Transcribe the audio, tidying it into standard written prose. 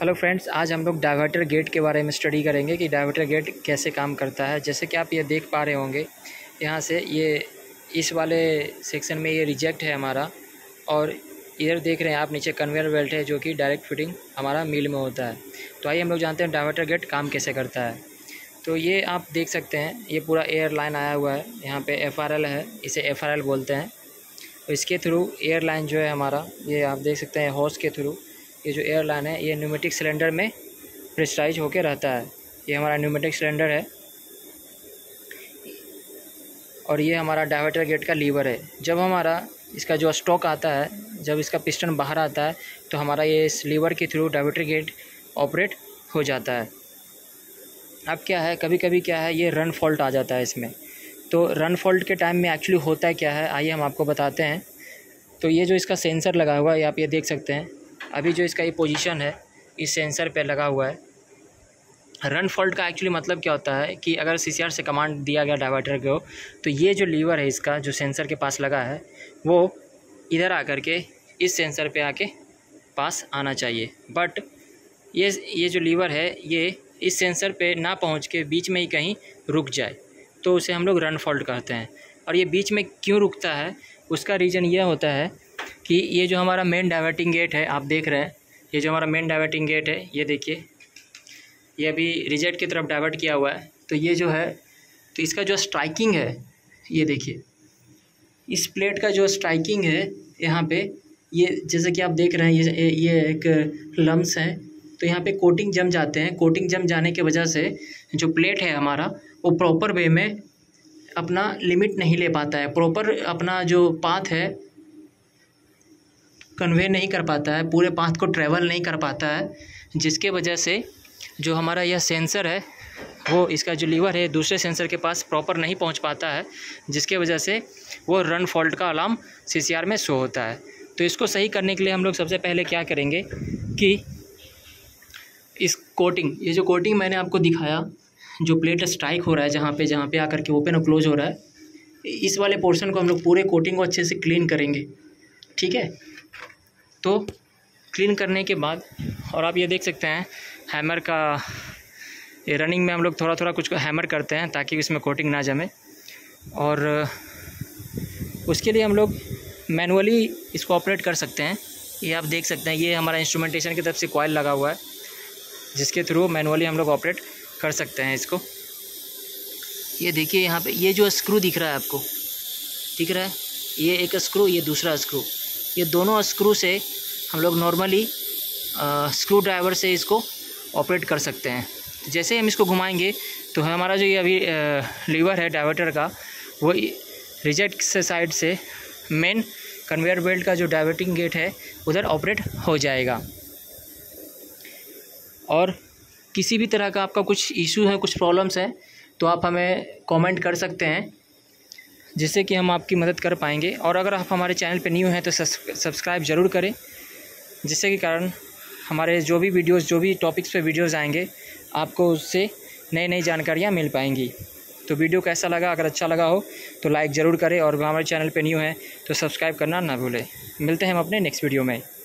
Hello friends, आज हम लोग डाइवर्टर गेट के बारे में स्टडी करेंगे कि डाइवर्टर गेट कैसे काम करता है। जैसे कि आप ये देख पा रहे होंगे, यहाँ से ये इस वाले सेक्शन में ये रिजेक्ट है हमारा, और इधर देख रहे हैं आप नीचे कन्वेयर बेल्ट है जो कि डायरेक्ट फिटिंग हमारा मिल में होता है। तो आइए हम लोग जानते हैं डाइवर्टर गेट काम कैसे करता है। तो ये आप देख सकते हैं, ये पूरा एयर लाइन आया हुआ है, यहाँ पे FRL है, इसे FRL बोलते हैं। तो इसके थ्रू एयर लाइन जो है हमारा, ये आप देख सकते हैं हॉर्स के थ्रू ये जो एयर लाइन है ये न्यूमेटिक सिलेंडर में प्रेशराइज होके रहता है। ये हमारा न्यूमेटिक सिलेंडर है और ये हमारा डाइवर्टर गेट का लीवर है। जब हमारा इसका जो स्टॉक आता है, जब इसका पिस्टन बाहर आता है तो हमारा ये इस लीवर के थ्रू डाइवर्टर गेट ऑपरेट हो जाता है। अब क्या है, कभी कभी क्या है, ये रन फॉल्ट आ जाता है इसमें। तो रन फॉल्ट के टाइम में एक्चुअली होता है क्या है, आइए हम आपको बताते हैं। तो ये जो इसका सेंसर लगा हुआ है, आप ये देख सकते हैं, अभी जो इसका ये पोजीशन है इस सेंसर पे लगा हुआ है। रन फॉल्ट का एक्चुअली मतलब क्या होता है कि अगर CCR से कमांड दिया गया डाइवर्टर को, तो ये जो लीवर है इसका जो सेंसर के पास लगा है वो इधर आकर के इस सेंसर पे आके पास आना चाहिए। बट ये जो लीवर है ये इस सेंसर पे ना पहुंच के बीच में ही कहीं रुक जाए, तो उसे हम लोग रन फॉल्ट कहते हैं। और ये बीच में क्यों रुकता है, उसका रीज़न ये होता है कि ये जो हमारा मेन डाइवर्टिंग गेट है, आप देख रहे हैं, ये जो हमारा मेन डाइवर्टिंग गेट है, ये देखिए, ये अभी रिजेक्ट की तरफ डाइवर्ट किया हुआ है। तो ये जो है, तो इसका जो स्ट्राइकिंग है, ये देखिए, इस प्लेट का जो स्ट्राइकिंग है यहाँ पे, ये जैसे कि आप देख रहे हैं, ये एक लम्स है। तो यहाँ पे कोटिंग जम जाते हैं। कोटिंग जम जाने की वजह से जो प्लेट है हमारा, वो प्रॉपर वे में अपना लिमिट नहीं ले पाता है, प्रॉपर अपना जो पाथ है कन्वे नहीं कर पाता है, पूरे पाथ को ट्रैवल नहीं कर पाता है, जिसके वजह से जो हमारा यह सेंसर है वो, इसका जो लीवर है दूसरे सेंसर के पास प्रॉपर नहीं पहुंच पाता है, जिसके वजह से वो रन फॉल्ट का अलार्म CCR में शो होता है। तो इसको सही करने के लिए हम लोग सबसे पहले क्या करेंगे कि इस कोटिंग, ये जो कोटिंग मैंने आपको दिखाया, जो प्लेट स्ट्राइक हो रहा है जहाँ पे आकर के ओपन और क्लोज हो रहा है, इस वाले पोर्शन को हम लोग पूरे कोटिंग को अच्छे से क्लीन करेंगे, ठीक है। तो क्लीन करने के बाद, और आप ये देख सकते हैं हैमर का, ये रनिंग में हम लोग थोड़ा थोड़ा कुछ हैमर करते हैं ताकि इसमें कोटिंग ना जमे। और उसके लिए हम लोग मैनुअली इसको ऑपरेट कर सकते हैं। ये आप देख सकते हैं, ये हमारा इंस्ट्रूमेंटेशन की तरफ से कॉइल लगा हुआ है, जिसके थ्रू मैनुअली हम लोग ऑपरेट कर सकते हैं इसको। ये देखिए यहाँ पे ये जो स्क्रू दिख रहा है आपको, दिख रहा है, ये एक स्क्रू, ये दूसरा स्क्रू, ये दोनों स्क्रू से हम लोग नॉर्मली स्क्रू ड्राइवर से इसको ऑपरेट कर सकते हैं। जैसे हम इसको घुमाएंगे तो हमारा जो ये अभी लीवर है डाइवर्टर का, वो रिजेक्ट से साइड से मेन कन्वेयर बेल्ट का जो डाइवर्टिंग गेट है उधर ऑपरेट हो जाएगा। और किसी भी तरह का आपका कुछ इशू है, कुछ प्रॉब्लम्स हैं, तो आप हमें कमेंट कर सकते हैं, जिससे कि हम आपकी मदद कर पाएंगे। और अगर आप हमारे चैनल पे न्यू हैं तो सब्सक्राइब ज़रूर करें, जिससे कि कारण हमारे जो भी वीडियोस, जो भी टॉपिक्स पे वीडियोस आएंगे, आपको उससे नई नई जानकारियाँ मिल पाएंगी। तो वीडियो कैसा लगा, अगर अच्छा लगा हो तो लाइक ज़रूर करें, और हमारे चैनल पे न्यू हैं तो सब्सक्राइब करना ना भूलें। मिलते हैं हम अपने नेक्स्ट वीडियो में।